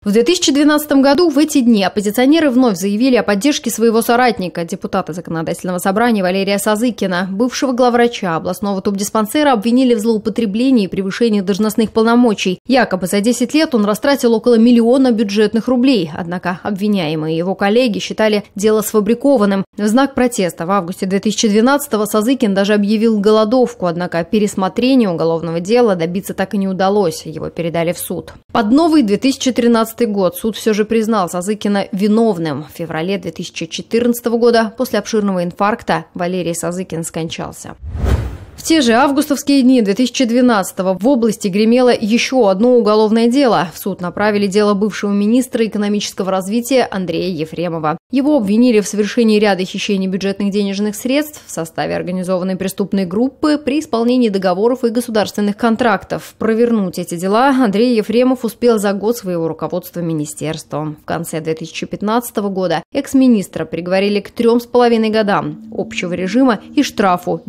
В 2012 году в эти дни оппозиционеры вновь заявили о поддержке своего соратника, депутата Законодательного собрания Валерия Сазыкина. Бывшего главврача областного тубдиспансера обвинили в злоупотреблении и превышении должностных полномочий. Якобы за 10 лет он растратил около 1 миллиона бюджетных рублей. Однако обвиняемые и его коллеги считали дело сфабрикованным. В знак протеста в августе 2012-го Сазыкин даже объявил голодовку, однако пересмотрения уголовного дела добиться так и не удалось. Его передали в суд. Под новый 2013 год суд все же признал Сазыкина виновным. В феврале 2014 года после обширного инфаркта Валерий Сазыкин скончался. В те же августовские дни 2012-го в области гремело еще одно уголовное дело. В суд направили дело бывшего министра экономического развития Андрея Ефремова. Его обвинили в совершении ряда хищений бюджетных денежных средств в составе организованной преступной группы при исполнении договоров и государственных контрактов. Провернуть эти дела Андрей Ефремов успел за год своего руководства министерством. В конце 2015 года экс-министра приговорили к 3,5 годам общего режима и штрафу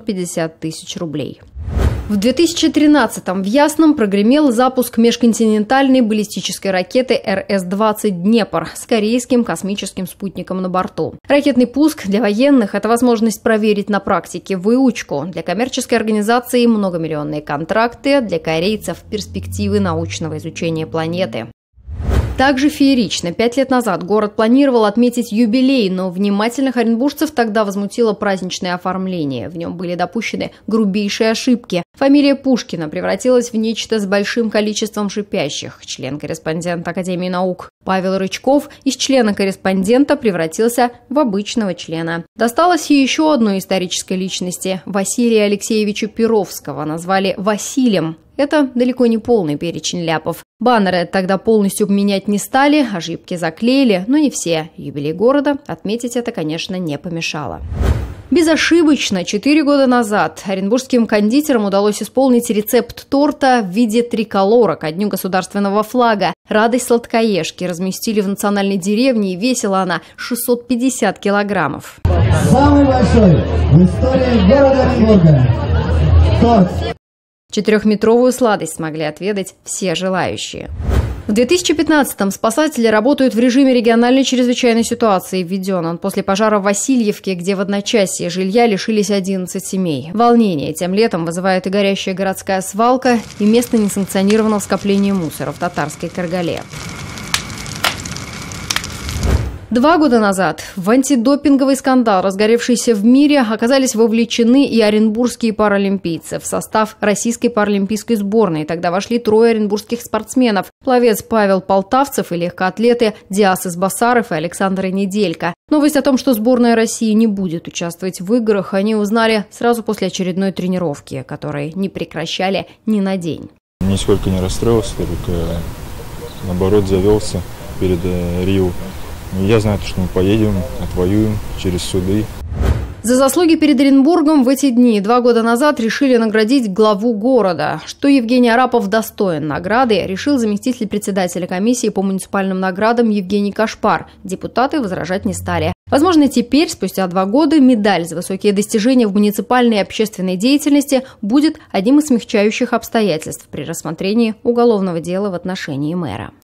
950 тысяч рублей. В 2013-м в Ясном прогремел запуск межконтинентальной баллистической ракеты РС-20 «Днепр» с корейским космическим спутником на борту. Ракетный пуск для военных – это возможность проверить на практике выучку. Для коммерческой организации – многомиллионные контракты, для корейцев – перспективы научного изучения планеты. Также феерично. 5 лет назад город планировал отметить юбилей, но внимательных оренбуржцев тогда возмутило праздничное оформление. В нем были допущены грубейшие ошибки. Фамилия Пушкина превратилась в нечто с большим количеством шипящих. Член-корреспондент Академии наук Павел Рычков из члена-корреспондента превратился в обычного члена. Досталось и еще одной исторической личности – Василия Алексеевича Перовского. Назвали Василием. Это далеко не полный перечень ляпов. Баннеры тогда полностью менять не стали, ошибки заклеили, но не все. Юбилей города отметить это, конечно, не помешало. Безошибочно 4 года назад оренбургским кондитерам удалось исполнить рецепт торта в виде триколора ко дню государственного флага. Радость сладкоежки разместили в национальной деревне, и весила она 650 килограммов. Самый большой в истории города Оренбурга торт. 4-метровую сладость смогли отведать все желающие. В 2015-м спасатели работают в режиме региональной чрезвычайной ситуации. Введен он после пожара в Васильевке, где в одночасье жилья лишились 11 семей. Волнение тем летом вызывает и горящая городская свалка, и место несанкционированного скопления мусора в Татарской Каргале. 2 года назад в антидопинговый скандал, разгоревшийся в мире, оказались вовлечены и оренбургские паралимпийцы. В состав российской паралимпийской сборной тогда вошли 3 оренбургских спортсменов – пловец Павел Полтавцев и легкоатлеты Диас Избасаров и Александр Неделько. Новость о том, что сборная России не будет участвовать в играх, они узнали сразу после очередной тренировки, которые не прекращали ни на день. Нисколько не расстроился, только наоборот завелся перед Рио. Я знаю, что мы поедем, отвоюем через суды. За заслуги перед Оренбургом в эти дни 2 года назад решили наградить главу города. Что Евгений Арапов достоин награды, решил заместитель председателя комиссии по муниципальным наградам Евгений Кашпар. Депутаты возражать не стали. Возможно, теперь, спустя 2 года, медаль за высокие достижения в муниципальной и общественной деятельности будет одним из смягчающих обстоятельств при рассмотрении уголовного дела в отношении мэра.